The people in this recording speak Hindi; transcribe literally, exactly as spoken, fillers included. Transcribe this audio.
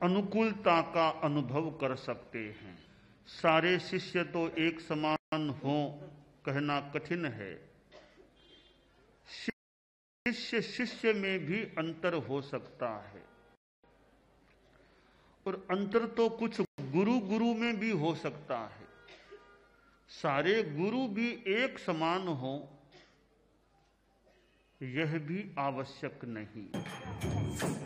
अनुकूलता का अनुभव कर सकते हैं। सारे शिष्य तो एक समान हो कहना कठिन है। शिष्य शिष्य में भी अंतर हो सकता है, और अंतर तो कुछ गुरु गुरु में भी हो सकता है। सारे गुरु भी एक समान हो यह भी आवश्यक नहीं।